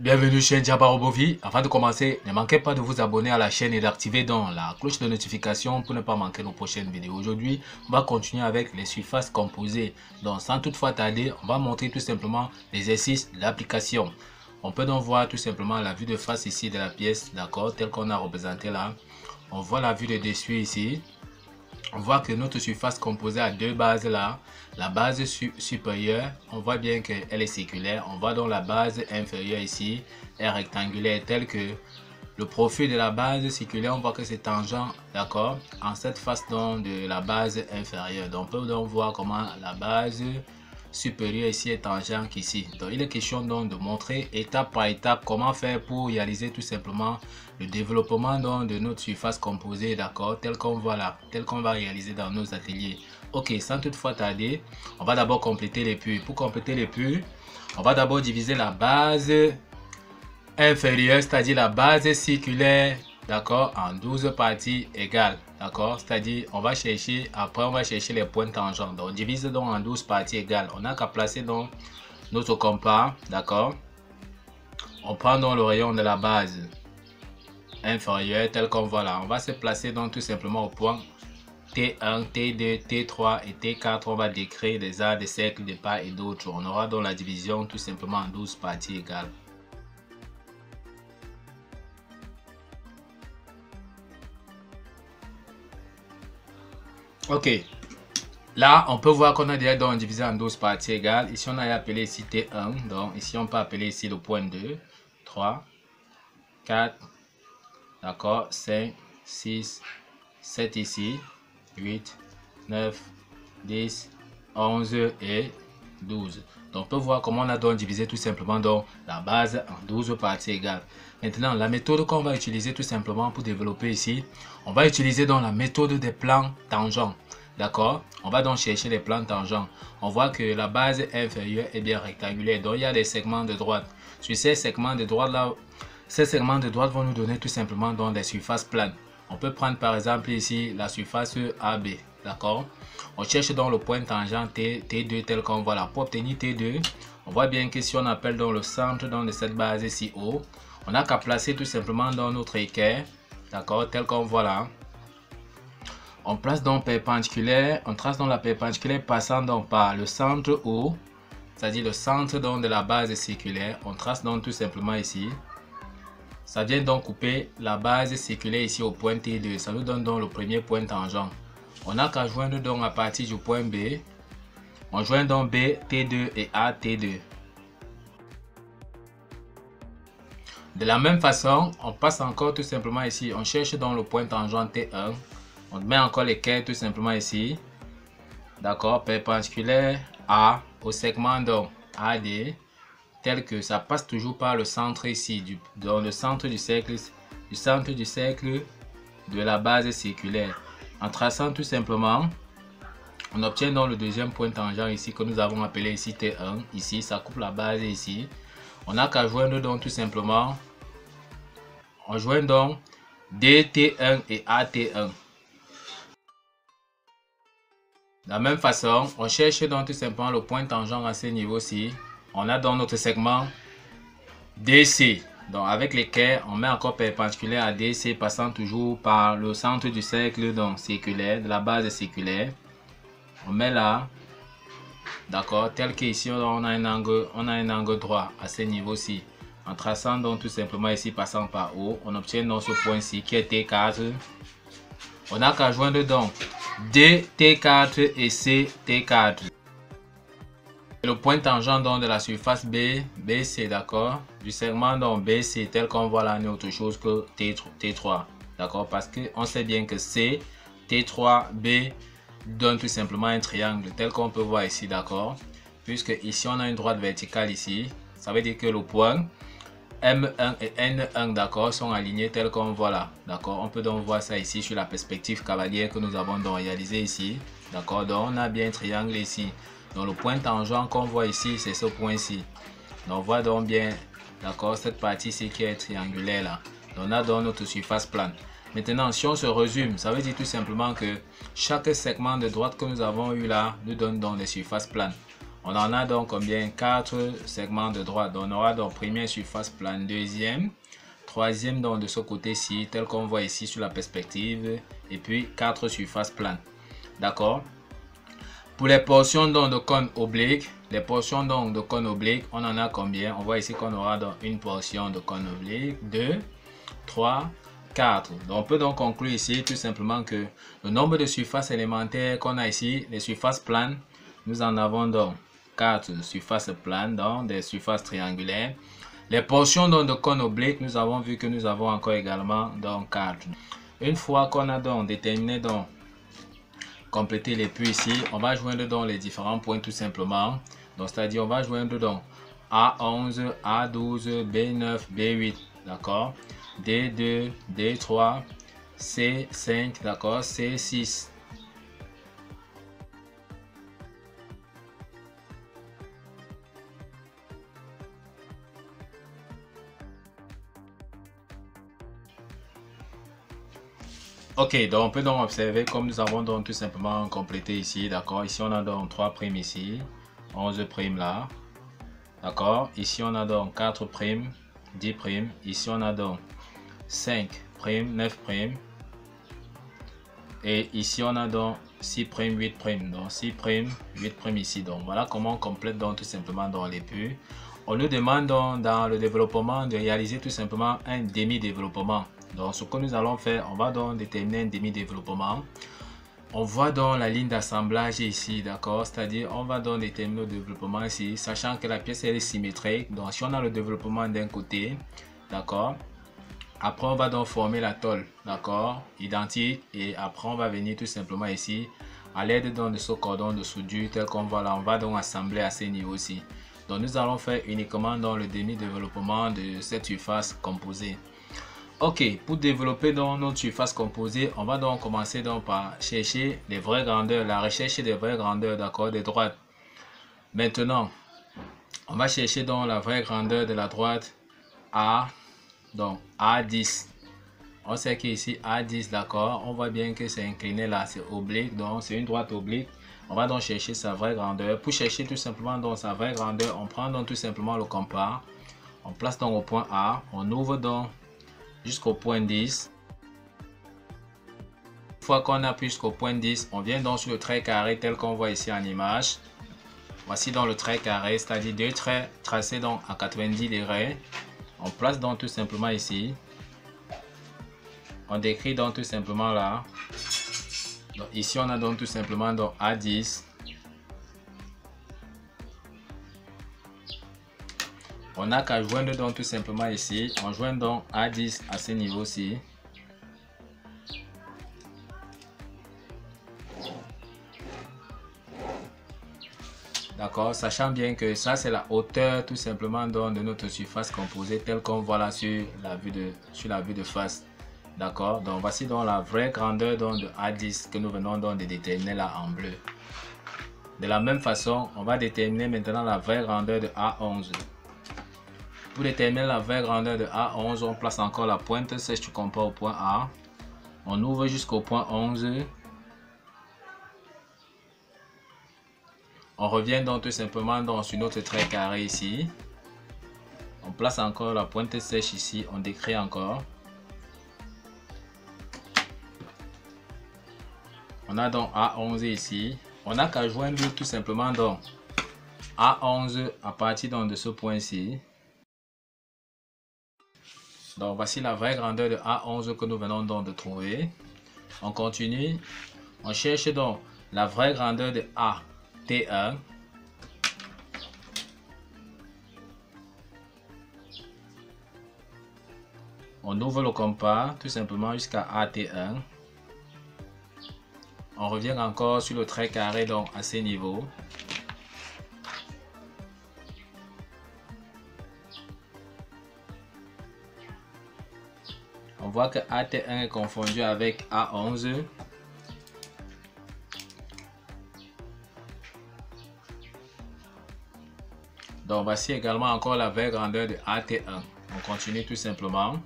Bienvenue chez Djaba Robovi. Avant de commencer, ne manquez pas de vous abonner à la chaîne et d'activer dans la cloche de notification pour ne pas manquer nos prochaines vidéos. Aujourd'hui, on va continuer avec les surfaces composées. Donc sans toutefois tarder, on va montrer tout simplement l'exercice de l'application. On peut donc voir tout simplement la vue de face ici de la pièce, d'accord, telle qu'on a représenté là. On voit la vue de dessus ici. On voit que notre surface composée a deux bases là. La base supérieure, on voit bien qu'elle est circulaire. On voit donc la base inférieure ici est rectangulaire, telle que le profil de la base circulaire, on voit que c'est tangent, d'accord, en cette face donc de la base inférieure. Donc on peut donc voir comment la base supérieure ici est tangent qu'ici. Donc il est question donc de montrer étape par étape comment faire pour réaliser tout simplement le développement donc de notre surface composée, d'accord, tel qu'on voit là, tel qu'on va réaliser dans nos ateliers. Ok, sans toutefois tarder, on va d'abord compléter les puits. Pour compléter les puits, on va d'abord diviser la base inférieure, c'est-à-dire la base circulaire, d'accord, en 12 parties égales, d'accord, c'est-à-dire on va chercher, après on va chercher les points tangents. Donc on divise donc en 12 parties égales. On n'a qu'à placer donc notre compas, d'accord. On prend donc le rayon de la base inférieure tel qu'on voit là. On va se placer donc tout simplement au point T1, T2, T3 et T4. On va décrire des arcs, des cercles, des pas et d'autres. On aura donc la division tout simplement en 12 parties égales. Ok, là on peut voir qu'on a déjà donc divisé en 12 parties égales. Ici on a appelé ici T1, donc ici on peut appeler ici le point 2, 3, 4, d'accord, 5, 6, 7 ici, 8, 9, 10, 11 et 12. Donc on peut voir comment on a donc divisé tout simplement donc la base en 12 parties égales. Maintenant la méthode qu'on va utiliser tout simplement pour développer ici, on va utiliser donc la méthode des plans tangents. D'accord, on va donc chercher les plans tangents. On voit que la base inférieure est bien rectangulaire, donc il y a des segments de droite. Sur ces segments de droite là, ces segments de droite vont nous donner tout simplement donc des surfaces planes. On peut prendre par exemple ici la surface AB, d'accord. On cherche donc le point tangent T2 tel qu'on voit là. Pour obtenir T2, on voit bien que si on appelle donc le centre donc de cette base ici haut, on n'a qu'à placer tout simplement dans notre équerre, d'accord, tel qu'on voit là. On place donc perpendiculaire, on trace donc la perpendiculaire passant donc par le centre haut, c'est-à-dire le centre donc de la base circulaire. On trace donc tout simplement ici. Ça vient donc couper la base circulaire ici au point T2. Ça nous donne donc le premier point tangent. On n'a qu'à joindre donc à partir du point B. On joint donc B, T2 et A, T2. De la même façon, on passe encore tout simplement ici. On cherche donc le point tangent T1. On met encore l'équerre tout simplement ici. D'accord, perpendiculaire A au segment donc AD. Tel que ça passe toujours par le centre ici, dans le centre du cercle de la base circulaire. En traçant tout simplement, on obtient donc le deuxième point tangent ici que nous avons appelé ici T1. Ici, ça coupe la base ici. On n'a qu'à joindre donc tout simplement, on joint donc DT1 et AT1. De la même façon, on cherche donc tout simplement le point tangent à ce niveau-ci. On a donc notre segment DC. Donc avec l'équerre, on met encore perpendiculaire à DC passant toujours par le centre du cercle donc circulaire, de la base circulaire. On met là, d'accord, tel qu'ici on a un angle droit à ce niveau-ci. En traçant donc tout simplement ici passant par haut, on obtient donc ce point-ci qui est T4. On n'a qu'à joindre donc D, T4 et C, T4. Le point tangent donc de la surface B, BC, d'accord, du segment donc BC tel qu'on voit là n'est autre chose que T3, d'accord, parce qu'on sait bien que C, T3, B donne tout simplement un triangle tel qu'on peut voir ici, d'accord, puisque ici on a une droite verticale ici, ça veut dire que le point M1 et N1, d'accord, sont alignés tel qu'on voit là, d'accord. On peut donc voir ça ici sur la perspective cavalière que nous avons donc réalisé ici, d'accord. Donc on a bien un triangle ici. Donc le point tangent qu'on voit ici, c'est ce point-ci. Donc on voit donc bien, d'accord, cette partie-ci qui est triangulaire là. Donc on a donc notre surface plane. Maintenant, si on se résume, ça veut dire tout simplement que chaque segment de droite que nous avons eu là nous donne donc des surfaces planes. On en a donc combien? 4 segments de droite. Donc on aura donc première surface plane, deuxième, troisième donc de ce côté-ci, tel qu'on voit ici sur la perspective, et puis 4 surfaces planes. D'accord? Pour les portions donc de cône oblique, on en a combien? On voit ici qu'on aura donc une portion de cône oblique, 2, 3, 4. Donc on peut donc conclure ici tout simplement que le nombre de surfaces élémentaires qu'on a ici, les surfaces planes, nous en avons donc 4 surfaces planes, donc des surfaces triangulaires. Les portions donc de cône oblique, nous avons vu que nous avons encore également donc 4. Une fois qu'on a donc déterminé donc compléter les puits ici, on va joindre donc les différents points tout simplement. Donc c'est-à-dire on va joindre donc A11, A12, B9, B8, d'accord, D2, D3, C5, d'accord, C6. Ok, donc on peut donc observer comme nous avons donc tout simplement complété ici, d'accord. Ici on a donc 3 primes ici, 11 primes là, d'accord. Ici on a donc 4 primes, 10 primes. Ici on a donc 5 primes, 9 primes. Et ici on a donc 6 primes, 8 primes. Donc 6 primes, 8 primes ici. Donc voilà comment on complète donc tout simplement dans les puits. On nous demande donc dans le développement de réaliser tout simplement un demi-développement. Donc ce que nous allons faire, on va donc déterminer un demi-développement. On voit donc la ligne d'assemblage ici, d'accord, c'est-à-dire on va donc déterminer le développement ici, sachant que la pièce elle est symétrique. Donc si on a le développement d'un côté, d'accord, après on va donc former la tôle, d'accord, identique, et après on va venir tout simplement ici à l'aide de ce cordon de soudure tel qu'on voit là, on va donc assembler à ces niveaux-ci. Donc nous allons faire uniquement dans le demi-développement de cette surface composée. Ok, pour développer donc notre surface composée, on va donc commencer donc par chercher les vraies grandeurs, la recherche des vraies grandeurs, d'accord, des droites. Maintenant, on va chercher donc la vraie grandeur de la droite A, donc A10. On sait qu'ici A10, d'accord, on voit bien que c'est incliné là, c'est oblique, donc c'est une droite oblique. On va donc chercher sa vraie grandeur. Pour chercher tout simplement donc sa vraie grandeur, on prend donc tout simplement le compas. On place donc au point A, on ouvre donc jusqu'au point 10. Une fois qu'on a jusqu'au point 10, on vient donc sur le trait carré tel qu'on voit ici en image. Voici donc le trait carré, c'est-à-dire deux traits tracés donc à 90 degrés. On place donc tout simplement ici. On décrit donc tout simplement là. Donc ici on a donc tout simplement donc A10. On n'a qu'à joindre donc tout simplement ici. On joint donc A10 à ce niveau-ci. D'accord, sachant bien que ça c'est la hauteur tout simplement donc de notre surface composée telle qu'on voit là sur la vue de face. D'accord, donc voici donc la vraie grandeur donc de A10 que nous venons donc de déterminer là en bleu. De la même façon, on va déterminer maintenant la vraie grandeur de A11. Pour déterminer la vraie grandeur de A11, on place encore la pointe sèche du compas au point A. On ouvre jusqu'au point 11. On revient donc tout simplement donc sur notre trait carré ici. On place encore la pointe sèche ici, on décrit encore. On a donc A11 ici. On n'a qu'à joindre tout simplement donc A11 à partir donc de ce point-ci. Donc voici la vraie grandeur de A11 que nous venons donc de trouver. On continue. On cherche donc la vraie grandeur de AT1. On ouvre le compas tout simplement jusqu'à AT1. On revient encore sur le trait carré donc à ces niveaux. On voit que AT1 est confondu avec A11. Donc voici également encore la vraie grandeur de AT1. On continue tout simplement.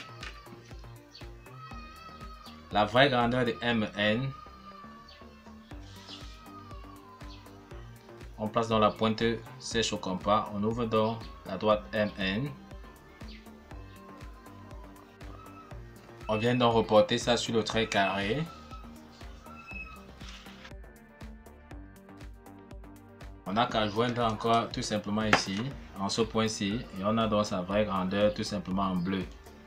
La vraie grandeur de MN. On place dans la pointe sèche au compas. On ouvre dans la droite MN. On vient donc reporter ça sur le trait carré. On n'a qu'à joindre encore tout simplement ici, en ce point-ci, et on a donc sa vraie grandeur tout simplement en bleu.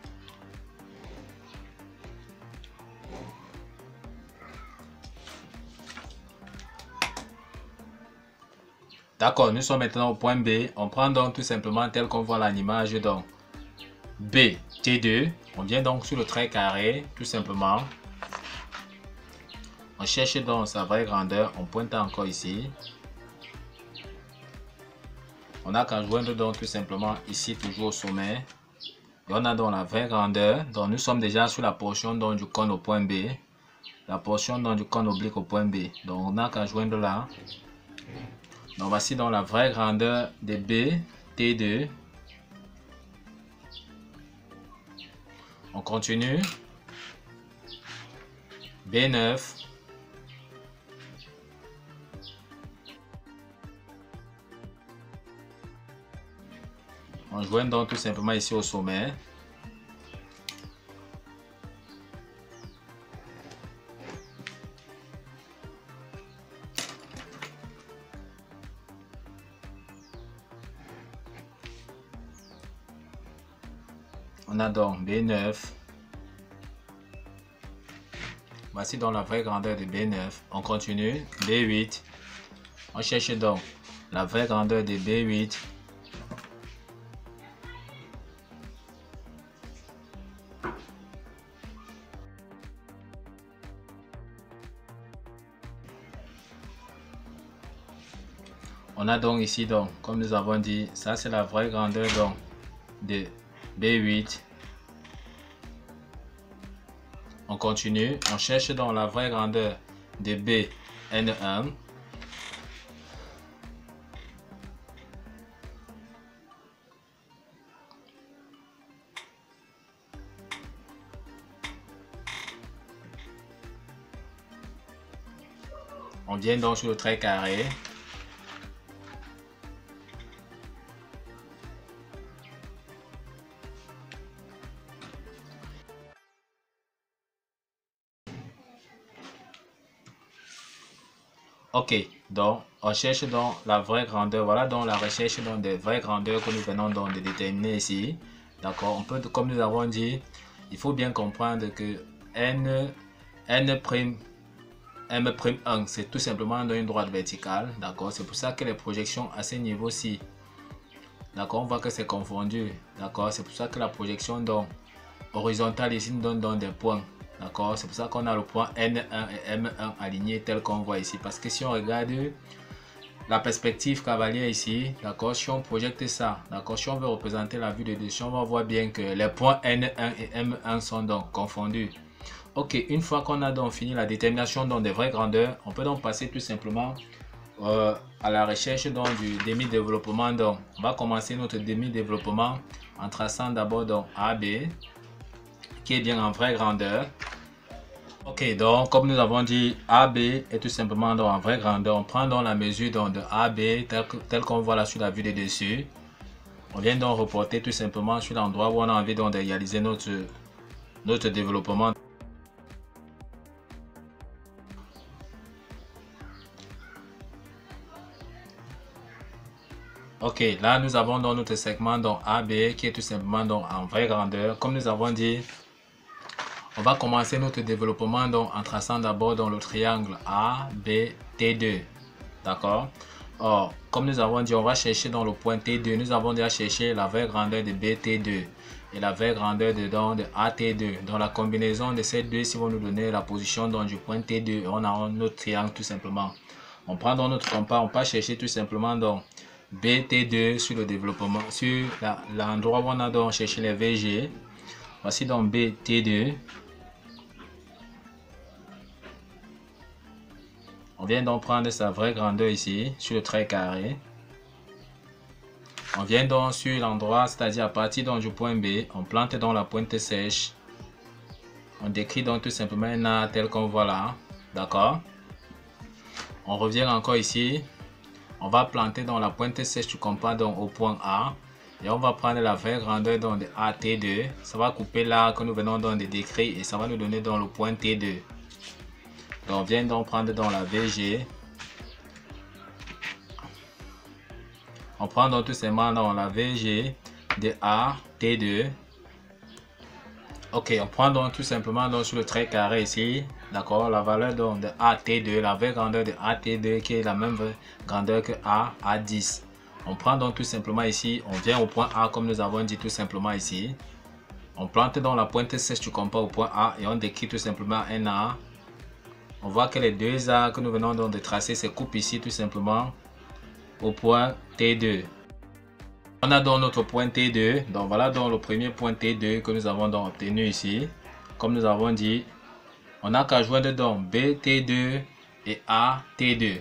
D'accord, nous sommes maintenant au point B. On prend donc tout simplement tel qu'on voit l'image donc B, T2. On vient donc sur le trait carré, tout simplement. On cherche donc sa vraie grandeur. On pointe encore ici. On n'a qu'à joindre donc tout simplement ici, toujours au sommet. Et on a donc la vraie grandeur. Donc nous sommes déjà sur la portion donc, du cône au point B. La portion donc, du cône oblique au point B. Donc on n'a qu'à joindre là. Donc voici donc la vraie grandeur de B, T2. On continue. B9. On joint donc tout simplement ici au sommet. On a donc B9. Voici donc la vraie grandeur de B9. On continue. B8. On cherche donc la vraie grandeur de B8. On a donc ici, donc, comme nous avons dit, ça c'est la vraie grandeur donc, de B8. On continue, on cherche donc la vraie grandeur de BN1. On vient donc sur le trait carré. Ok, donc on cherche donc la vraie grandeur. Voilà donc la recherche donc des vraies grandeurs que nous venons donc de déterminer ici. D'accord, on peut, comme nous avons dit, il faut bien comprendre que M'1, c'est tout simplement dans une droite verticale. D'accord, c'est pour ça que les projections à ce niveau-ci, d'accord, on voit que c'est confondu. D'accord, c'est pour ça que la projection donc horizontale ici nous donne donc des points. D'accord, c'est pour ça qu'on a le point N1 et M1 alignés tel qu'on voit ici. Parce que si on regarde la perspective cavalière ici, d'accord, si on projette ça, d'accord, si on veut représenter la vue de dessus, on va voir bien que les points N1 et M1 sont donc confondus. Ok, une fois qu'on a donc fini la détermination donc des vraies grandeurs, on peut donc passer tout simplement à la recherche donc du demi-développement. Donc, on va commencer notre demi-développement en traçant d'abord donc AB, qui est bien en vraie grandeur. Ok, donc comme nous avons dit, AB est tout simplement donc en vraie grandeur. On prend donc la mesure donc de AB tel qu'on voit là sur la vue de dessus. On vient donc reporter tout simplement sur l'endroit où on a envie donc de réaliser notre développement. Ok, là nous avons donc notre segment donc AB qui est tout simplement donc en vraie grandeur. Comme nous avons dit, on va commencer notre développement donc en traçant d'abord dans le triangle ABT2. D'accord? Or, comme nous avons dit, on va chercher dans le point T2. Nous avons déjà cherché la vraie grandeur de BT2 et la vraie grandeur de AT2. Dans la combinaison de ces deux, si vous nous donnez la position donc, du point T2, on a notre triangle tout simplement. On prend donc notre compas, on peut chercher tout simplement donc BT2 sur le développement, sur l'endroit où on a donc cherché les VG. Voici donc BT2. On vient donc prendre sa vraie grandeur ici, sur le trait carré. On vient donc sur l'endroit, c'est-à-dire à partir donc du point B, on plante donc la pointe sèche. On décrit donc tout simplement un arc tel qu'on voit là. D'accord? On revient encore ici. on va planter dans la pointe sèche du compas donc au point A. Et on va prendre la vraie grandeur donc de AT2. Ça va couper là que nous venons donc de décrire et ça va nous donner dans le point T2. Donc on vient donc prendre dans la VG. On prend donc tout simplement dans la VG de AT2. Ok, on prend donc tout simplement donc sur le trait carré ici, d'accord, la valeur donc de AT2, la vraie grandeur de AT2 qui est la même grandeur que A10. On prend donc tout simplement ici, on vient au point A comme nous avons dit tout simplement ici. On plante donc la pointe sèche du compas au point A et on décrit tout simplement un A. On voit que les deux A que nous venons donc de tracer se coupent ici tout simplement au point T2. On a donc notre point T2, donc voilà donc le premier point T2 que nous avons donc obtenu ici. Comme nous avons dit, on n'a qu'à joindre donc BT2 et AT2.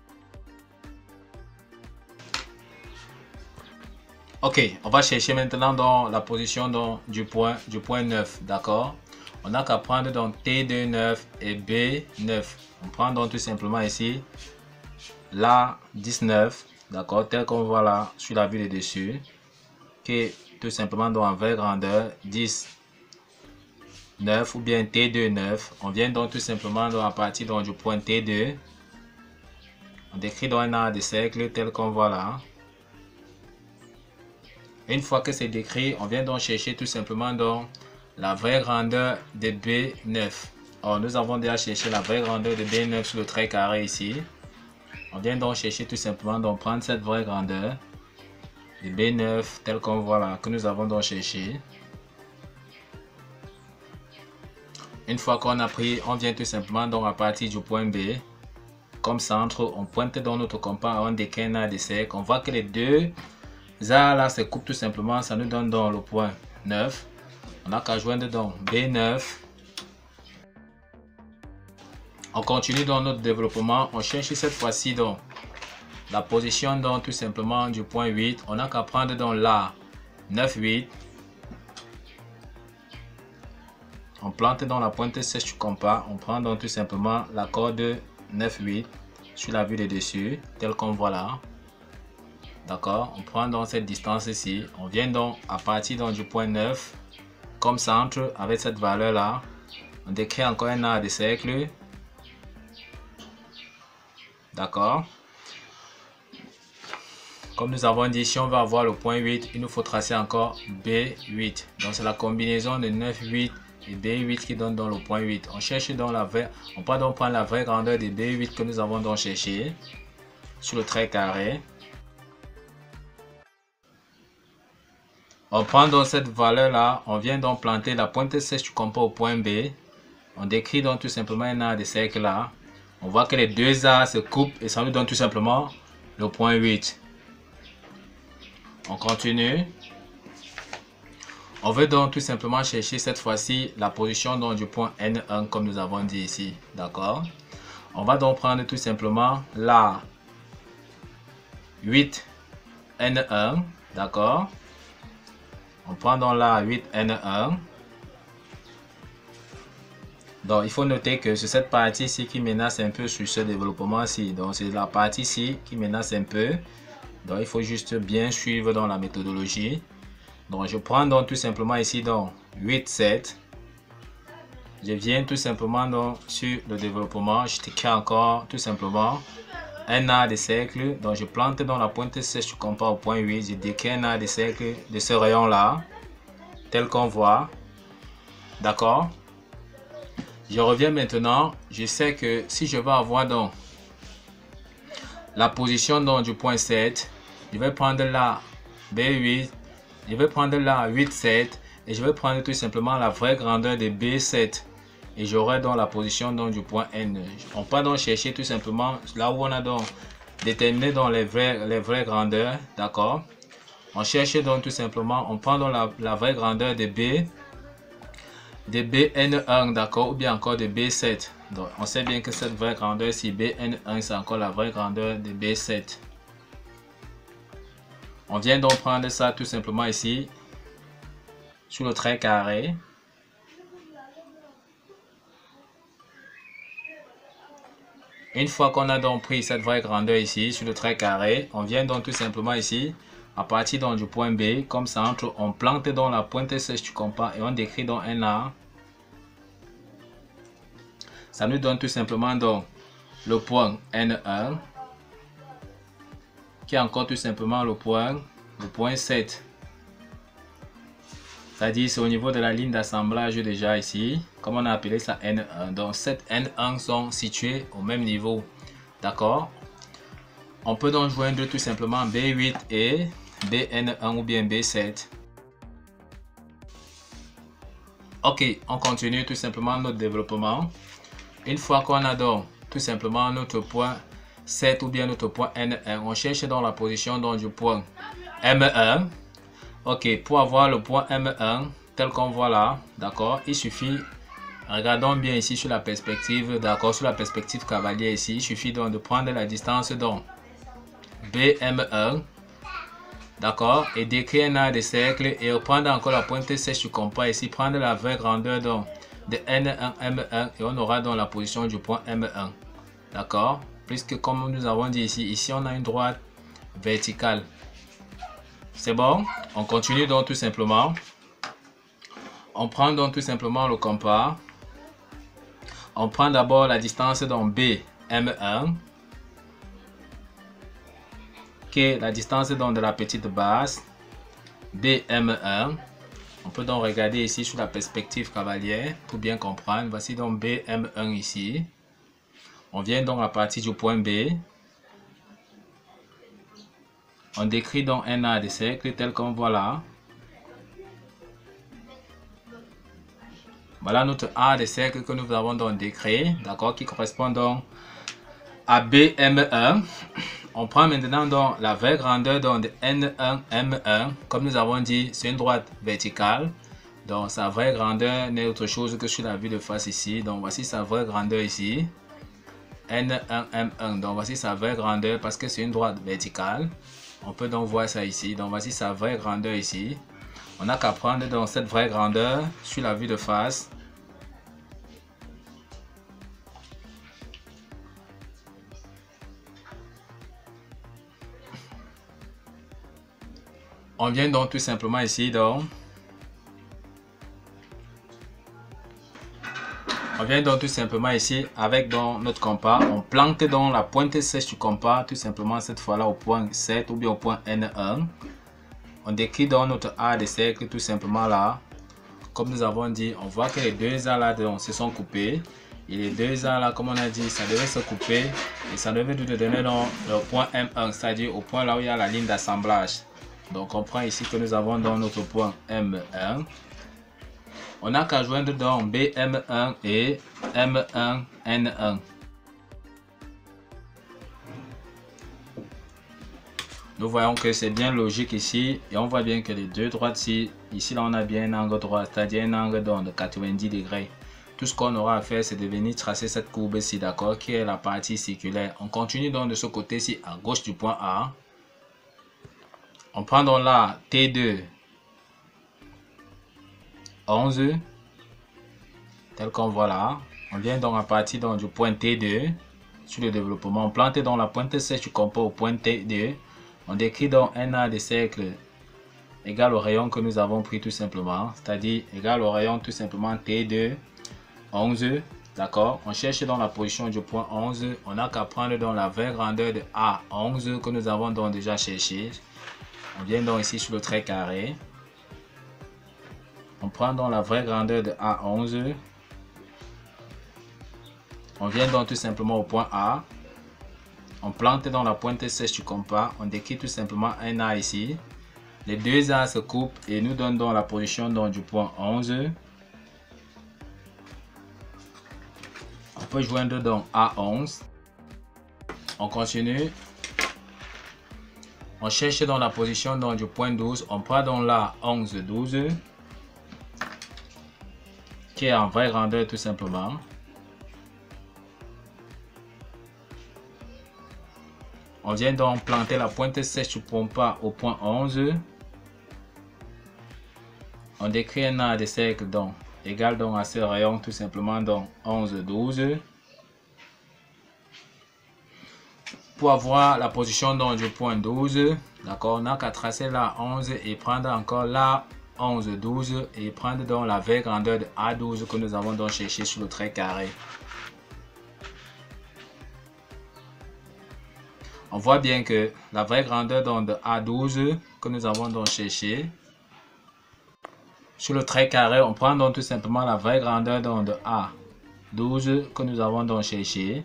Ok, on va chercher maintenant dans la position donc du point 9, d'accord. On n'a qu'à prendre donc T2 et B9. On prend donc tout simplement ici la 19, d'accord, tel qu'on voit là sur la vue de dessus, qui est tout simplement dans une vraie grandeur 10, 9 ou bien T2, 9. On vient donc tout simplement donc à partir donc du point T2. On décrit donc un arc de cercle tel qu'on voit là. Une fois que c'est décrit, on vient donc chercher tout simplement donc la vraie grandeur de B9. Alors nous avons déjà cherché la vraie grandeur de B9 sur le trait carré ici. On vient donc chercher tout simplement donc prendre cette vraie grandeur de B9 tel qu'on voit là, que nous avons donc cherché. Une fois qu'on a pris, on vient tout simplement donc à partir du point B. Comme centre, on pointe dans notre compas, on décrit un arc de cercle. On voit que les deux arcs là se coupent tout simplement, ça nous donne donc le point 9. On n'a qu'à joindre donc B9. On continue dans notre développement. On cherche cette fois-ci donc la position donc tout simplement du point 8. On n'a qu'à prendre donc là 9, 8. On plante dans la pointe sèche du compas. On prend donc tout simplement la corde 9, 8 sur la vue de dessus, tel qu'on voit là. D'accord. On prend donc cette distance ici. On vient donc à partir donc du point 9 comme centre avec cette valeur là. On décrit encore un arc de cercle. D'accord. Comme nous avons dit, si on veut avoir le point 8, il nous faut tracer encore B8. Donc c'est la combinaison de 9, 8 et B8 qui donne dans le point 8. On cherche donc la vraie, on peut donc prendre la vraie grandeur de B8 que nous avons donc cherché sur le trait carré. On prend donc cette valeur là, on vient donc planter la pointe sèche du compas au point B. On décrit donc tout simplement un arc de cercle là. On voit que les deux arcs se coupent et ça nous donne tout simplement le point 8. On continue. On veut donc tout simplement chercher cette fois-ci la position donc du point N1 comme nous avons dit ici. D'accord. On va donc prendre tout simplement la 8N1. D'accord. On prend donc la 8N1. Donc il faut noter que c'est cette partie-ci qui menace un peu sur ce développement-ci. Donc c'est la partie-ci qui menace un peu. Donc il faut juste bien suivre dans la méthodologie. Donc je prends donc tout simplement ici donc 8, 7. Je viens tout simplement donc sur le développement. Je crée encore tout simplement un arc de cercle. Donc je plante dans la pointe sèche du compas au point 8. Je décris un arc de cercle de ce rayon là. Tel qu'on voit. D'accord. Je reviens maintenant. Je sais que si je veux avoir donc la position donc du point 7, je vais prendre la B8. Je vais prendre la 8, 7 et je vais prendre tout simplement la vraie grandeur de B7 et j'aurai donc la position donc du point N. On peut donc chercher tout simplement là où on a donc déterminé donc les vraies grandeurs, d'accord. On cherche donc tout simplement, on prend donc la vraie grandeur de B, de BN1, d'accord, ou bien encore de B7. Donc on sait bien que cette vraie grandeur si BN1 c'est encore la vraie grandeur de B7. On vient donc prendre ça tout simplement ici, sur le trait carré. Une fois qu'on a donc pris cette vraie grandeur ici sur le trait carré, on vient donc tout simplement ici, à partir donc du point B, comme centre, on plante dans la pointe sèche du compas et on décrit donc un arc. Ça nous donne tout simplement donc le point N1, qui est encore tout simplement le point 7. C'est-à-dire c'est au niveau de la ligne d'assemblage déjà ici, comme on a appelé ça N1. Donc cette N1 sont situés au même niveau. D'accord? On peut donc joindre tout simplement B8 et BN1 ou bien B7. Ok, on continue tout simplement notre développement. Une fois qu'on a donc tout simplement notre point 7 ou bien notre point N1, on cherche dans la position donc, du point M1. Ok, pour avoir le point M1 tel qu'on voit là, d'accord, il suffit, regardons bien ici sur la perspective, d'accord, sur la perspective cavalier ici, il suffit donc de prendre la distance donc BM1, d'accord, et d'écrire un arc de cercle et reprendre encore la pointe sèche du compas ici, prendre la vraie grandeur donc de N1, M1 et on aura donc la position du point M1, d'accord, puisque comme nous avons dit ici on a une droite verticale. C'est bon, on continue donc tout simplement. On prend donc tout simplement le compas. On prend d'abord la distance donc BM1, qui est la distance donc de la petite base BM1. On peut donc regarder ici sur la perspective cavalière pour bien comprendre. Voici donc BM1 ici. On vient donc à partir du point B. On décrit donc un arc de cercle tel qu'on voit là. Voilà notre arc de cercle que nous avons donc décrit, d'accord, qui correspond donc à BM1. On prend maintenant donc la vraie grandeur donc de N1, M1. Comme nous avons dit, c'est une droite verticale. Donc sa vraie grandeur n'est autre chose que sur la vue de face ici. Donc voici sa vraie grandeur ici. N1, M1. Donc voici sa vraie grandeur parce que c'est une droite verticale. On peut donc voir ça ici. Donc voici sa vraie grandeur ici. On n'a qu'à prendre donc cette vraie grandeur sur la vue de face. On vient donc tout simplement ici donc. On vient donc tout simplement ici avec donc notre compas. On plante donc la pointe sèche du compas tout simplement cette fois-là au point 7 ou bien au point N1. On décrit donc notre arc de cercle tout simplement là. Comme nous avons dit, on voit que les deux arcs là donc, se sont coupés. Et les deux arcs là, comme on a dit, ça devait se couper. Et ça devait nous donner donc le point M1, c'est-à-dire au point là où il y a la ligne d'assemblage. Donc on prend ici que nous avons donc notre point M1. On n'a qu'à joindre donc BM1 et M1, N1. Nous voyons que c'est bien logique ici et on voit bien que les deux droites ici là on a bien un angle droit, c'est-à-dire un angle de 90 degrés. Tout ce qu'on aura à faire c'est de venir tracer cette courbe ici, d'accord, qui est la partie circulaire. On continue donc de ce côté-ci à gauche du point A. On prend donc là T2 11 tel qu'on voit là. On vient donc à partir donc du point T2 sur le développement. On plante donc la pointe sèche du compas au point T2. On décrit donc un arc de cercle égal au rayon que nous avons pris tout simplement. C'est-à-dire égal au rayon tout simplement T2 11. D'accord. On cherche donc la position du point 11. On n'a qu'à prendre donc la vraie grandeur de A11 que nous avons donc déjà cherché. On vient donc ici sur le trait carré. On prend donc la vraie grandeur de A11. On vient donc tout simplement au point A. On plante dans la pointe sèche du compas. On décrit tout simplement un arc ici. Les deux arcs se coupent et nous donnent donc la position donc du point 11. On peut joindre donc A11. On continue. On cherche dans la position donc du point 12. On prend donc là 11, 12. Qui est en vraie grandeur tout simplement. On vient donc planter la pointe sèche du compas au point 11. On décrit un arc de cercle donc égal donc à ce rayon tout simplement donc 11, 12. Pour avoir la position donc, du point 12, d'accord, on n'a qu'à tracer la 11 et prendre encore la 11, 12 et prendre donc la vraie grandeur de A12 que nous avons donc cherché sur le trait carré. On voit bien que la vraie grandeur donc, de A12 que nous avons donc cherché sur le trait carré, on prend donc tout simplement la vraie grandeur donc, de A12 que nous avons donc cherché.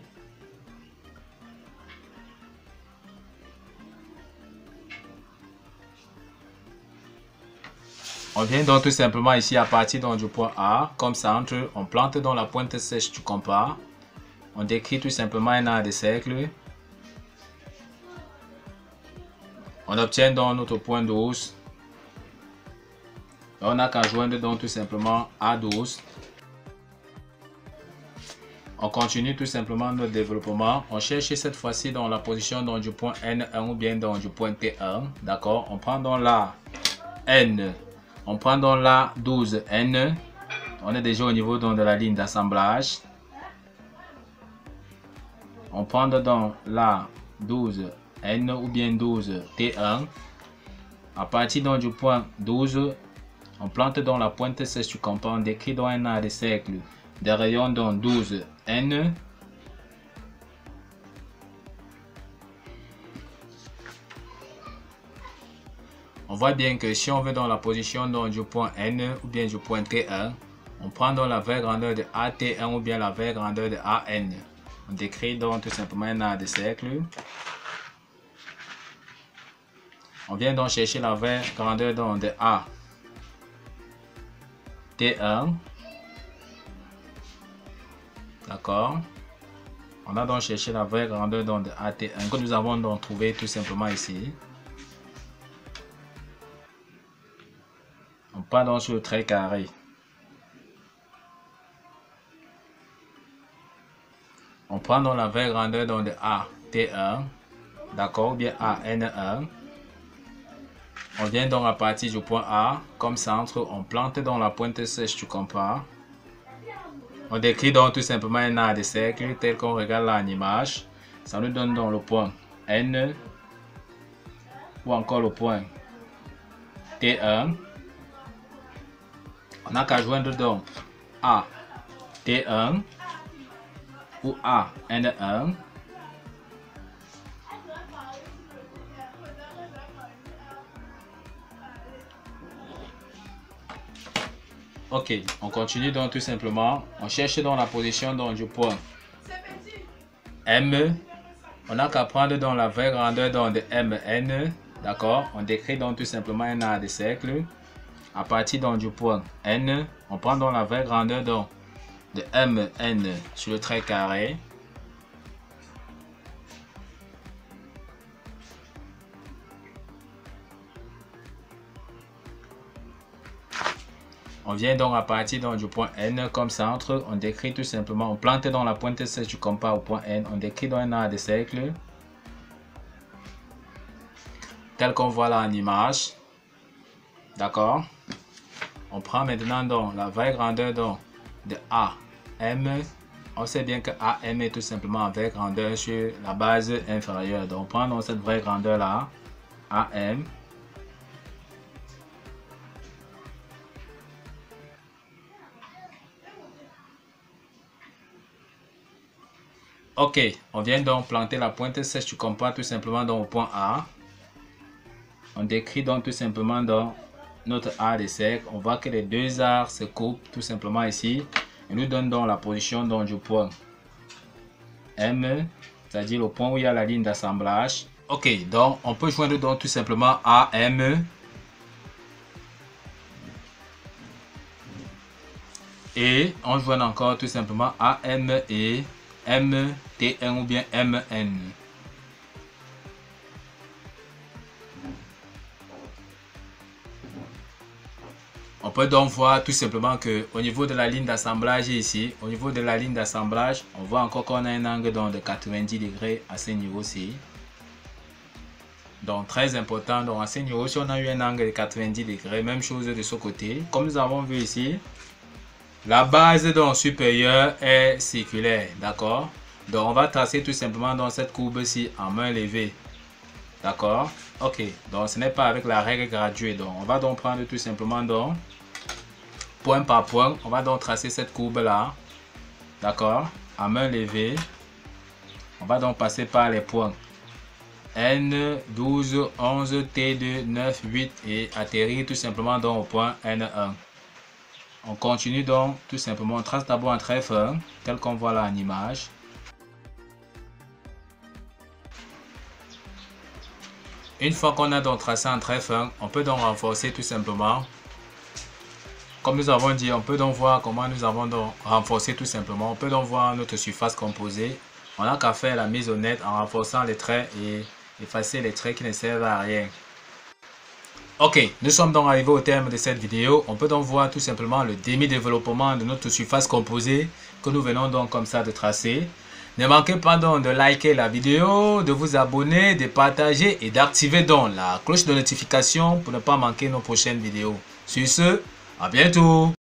On vient donc tout simplement ici à partir donc, du point A, comme centre, on plante donc la pointe sèche du compas. On décrit tout simplement un arc de cercle. On obtient donc notre point 12. On n'a qu'à joindre donc tout simplement A12. On continue tout simplement notre développement. On cherche cette fois-ci dans la position donc, du point N1 ou bien donc, du point T1. D'accord. On prend donc la N. On prend donc la 12N. On est déjà au niveau donc, de la ligne d'assemblage. On prend donc la 12N ou bien 12T1. À partir donc, du point 12, on plante donc la pointe sèche du compas. On décrit donc un arc de cercle de rayon donc 12N. On voit bien que si on veut dans la position donc, du point N ou bien du point T1, on prend donc la vraie grandeur de AT1 ou bien la vraie grandeur de AN. On décrit donc tout simplement un arc de cercle. On vient donc chercher la vraie grandeur donc, de AT1. D'accord. On a donc cherché la vraie grandeur donc, de AT1 que nous avons donc trouvé tout simplement ici. On part donc sur le trait carré. On prend donc la vraie grandeur donc de AT1, d'accord, ou bien AN1. On vient donc à partir du point A, comme centre, on plante donc la pointe sèche du compas. On décrit donc tout simplement un arc de cercle tel qu'on regarde là en image. Ça nous donne donc le point N ou encore le point T1. On n'a qu'à joindre donc A T1 ou A N1. Ok, on continue donc tout simplement. On cherche donc la position donc, du point M. On n'a qu'à prendre donc la vraie grandeur donc, de MN. D'accord. On décrit donc tout simplement un arc de cercle. À partir donc, du point N, on prend donc la vraie grandeur donc, de MN sur le trait carré. On vient donc à partir donc, du point N comme centre. On décrit tout simplement, on plante donc la pointe sèche du compas au point N. On décrit donc un arc de cercle. Tel qu'on voit là en image. D'accord. On prend maintenant donc la vraie grandeur donc, de AM. On sait bien que AM est tout simplement la vraie grandeur sur la base inférieure. Donc on prend donc cette vraie grandeur là, AM. Ok, on vient donc planter la pointe sèche du compas tout simplement dans le point A. On décrit donc tout simplement dans notre arc de cercle. On voit que les deux arcs se coupent tout simplement ici. Et nous donne donc la position donc, du point M, c'est-à-dire le point où il y a la ligne d'assemblage. Ok, donc on peut joindre donc tout simplement AM et on joint encore tout simplement AM et MT1 ou bien MN. On peut donc voir tout simplement que au niveau de la ligne d'assemblage ici, au niveau de la ligne d'assemblage, on voit encore qu'on a un angle donc de 90 degrés à ce niveau-ci. Donc très important, donc à ce niveau, si on a eu un angle de 90 degrés, même chose de ce côté. Comme nous avons vu ici, la base donc supérieure est circulaire, d'accord? Donc on va tracer tout simplement dans cette courbe-ci en main levée. D'accord? Ok, donc ce n'est pas avec la règle graduée. Donc on va donc prendre tout simplement donc point par point. On va donc tracer cette courbe-là. D'accord? En main levée. On va donc passer par les points N, 12, 11, T2, 9, 8 et atterrir tout simplement donc au point N1. On continue donc tout simplement, on trace d'abord un trait fin, tel qu'on voit là en image. Une fois qu'on a donc tracé un trait fin, on peut donc renforcer tout simplement. Comme nous avons dit, on peut donc voir comment nous avons donc renforcé tout simplement. On peut donc voir notre surface composée. On n'a qu'à faire la mise au net en renforçant les traits et effacer les traits qui ne servent à rien. Ok, nous sommes donc arrivés au terme de cette vidéo. On peut donc voir tout simplement le demi-développement de notre surface composée que nous venons donc comme ça de tracer. Ne manquez pas donc de liker la vidéo, de vous abonner, de partager et d'activer donc la cloche de notification pour ne pas manquer nos prochaines vidéos. Sur ce, à bientôt!